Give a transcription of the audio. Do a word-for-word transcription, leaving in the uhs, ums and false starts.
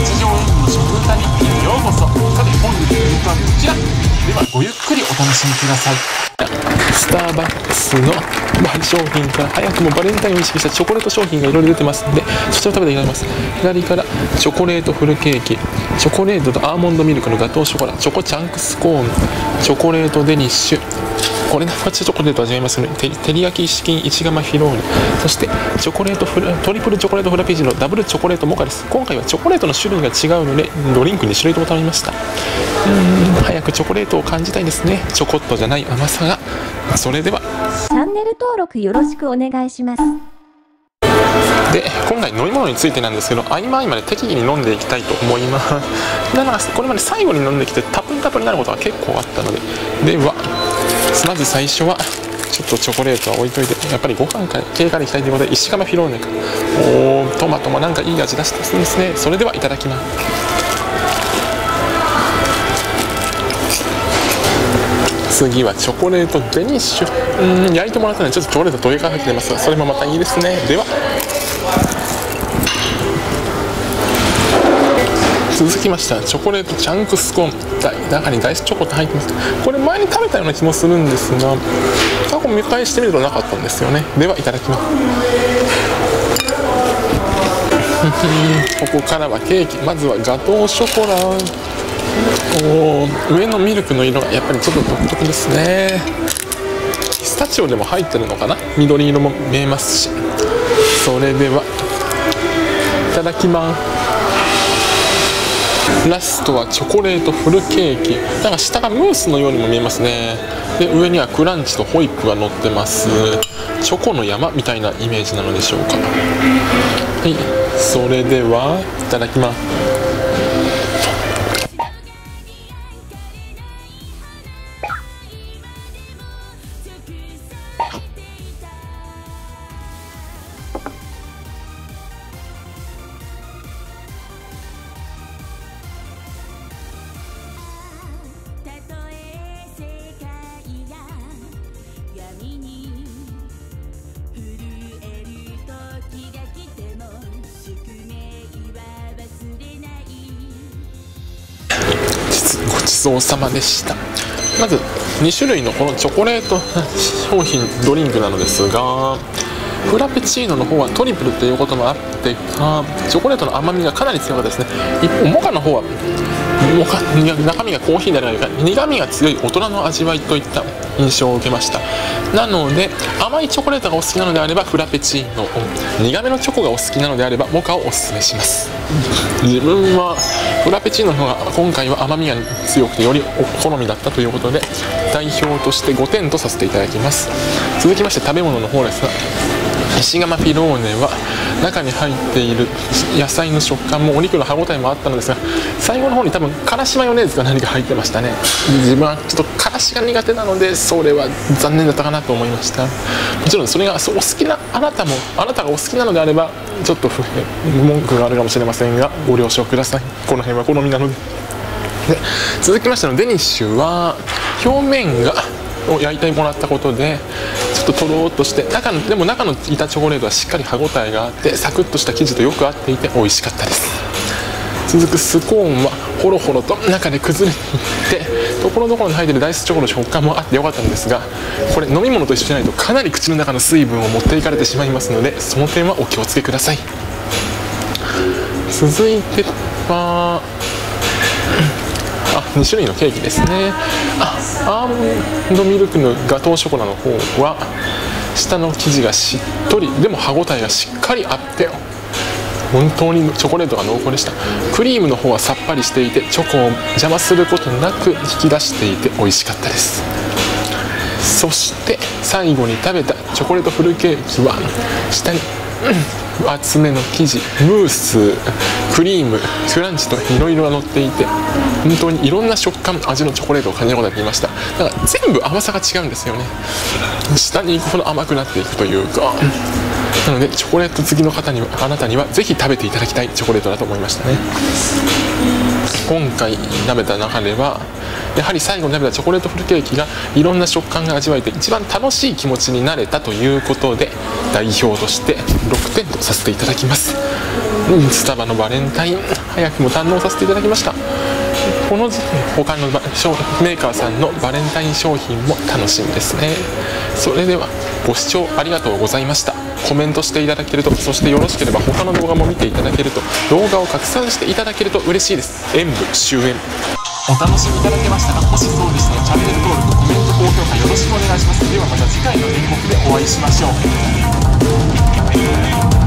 日常演技の食歌日記へようこそ。さて本日のリンクはこちらでは、ごゆっくりお楽しみください。スターバックスの商品から早くもバレンタインを意識したチョコレート商品がいろいろ出てますので、そちらを食べていただきます。左からチョコレートフルケーキ、チョコレートとアーモンドミルクのガトーショコラ、チョコチャンクスコーン、チョコレートデニッシュ、これ生チョコレート味わいますので、照り焼きチキンイチガマフィローネ、そしてチョコレートフラトリプルチョコレートフラペチーノダブルチョコレートモカです。今回はチョコレートの種類が違うのでドリンクに種類とも頼みました。うーん早くチョコレートを感じたいですね。チョコットじゃない甘さが。それではチャンネル登録よろしくお願いします。 で今回飲み物についてなんですけど、合間合間で適宜に飲んでいきたいと思います。だからこれまで最後に飲んできてタプンタプンになることが結構あったので、ではまず最初はちょっとチョコレートは置いといて、やっぱりご飯系からいきたいということで、石窯フィローネか、おートマトもなんかいい味出してますんですね。それではいただきます。次はチョコレートデニッシュ、うん焼いてもらったのでちょっとチョコレートどれから入ってますが、それもまたいいですね。では続きましてはチョコレートチャンクスコーン、中にダイスチョコって入ってます。これ前に食べたような気もするんですが、過去見返してみるとなかったんですよね。ではいただきます。ここからはケーキ、まずはガトーショコラ、お上のミルクの色がやっぱりちょっと独特ですね。ピスタチオでも入ってるのかな、緑色も見えますし。それではいただきます。ラストはチョコレートフルケーキ、なんか下がムースのようにも見えますね。で上にはクランチとホイップが乗ってます。チョコの山みたいなイメージなのでしょうか。はい、それではいただきます。ごちそうさまでした。まずに種類のこのチョコレート商品ドリンクなのですが、フラペチーノの方はトリプルということもあってか、チョコレートの甘みがかなり強かったですね。一方モカの方はモカ中身がコーヒーであるか苦みが強い大人の味わいといった印象を受けました。なので甘いチョコレートがお好きなのであればフラペチーノを、苦めのチョコがお好きなのであればモカをおすすめします。自分はフラペチーノの方が今回は甘みが強くてよりお好みだったということで、代表としてごてんとさせていただきます。続きまして食べ物の方ですが、石窯フィローネは中に入っている野菜の食感もお肉の歯ごたえもあったのですが、最後の方に多分からしマヨネーズが何か入ってましたね。自分はちょっとからしが苦手なのでそれは残念だったかなと思いました。もちろんそれがお好きなあなたもあなたがお好きなのであればちょっと文句があるかもしれませんがご了承ください。この辺は好みなので。で続きましてのデニッシュは表面がを焼いてもらったことでちょっととろーっとして、中のでも中の板チョコレートはしっかり歯ごたえがあってサクッとした生地とよく合っていて美味しかったです。続くスコーンはホロホロと中で崩れていってところどころに入っているダイスチョコの食感もあってよかったんですが、これ飲み物と一緒じゃないとかなり口の中の水分を持っていかれてしまいますので、その点はお気をつけください。続いてはあに種類のケーキですね。あアーモンドミルクのガトーショコラの方は下の生地がしっとりでも歯ごたえがしっかりあって本当にチョコレートが濃厚でした。クリームの方はさっぱりしていてチョコを邪魔することなく引き出していて美味しかったです。そして最後に食べたチョコレートフルケーキは下に、うん、厚めの生地、ムース、クリーム、クランチといろいろ乗っていて本当にいろんな食感味のチョコレートを感じることができました。だから全部甘さが違うんですよね。下に行くほど甘くなっていくというか、なのでチョコレート好きの方にはあなたにはぜひ食べていただきたいチョコレートだと思いましたね。今回食べた中ではやはり最後に食べたチョコレートフルケーキがいろんな食感が味わえて一番楽しい気持ちになれたということで代表としてろくてんとさせていただきます。 スタバのバレンタイン早くも堪能させていただきました。この時期他のメーカーさんのバレンタイン商品も楽しみですね。それではご視聴ありがとうございました。コメントしていただけると、そしてよろしければ他の動画も見ていただけると、動画を拡散していただけると嬉しいです。演武終演。お楽しみいただけましたか。もしそうでしたらチャンネル登録、コメント、高評価よろしくお願いします。ではまた次回の演目でお会いしましょう。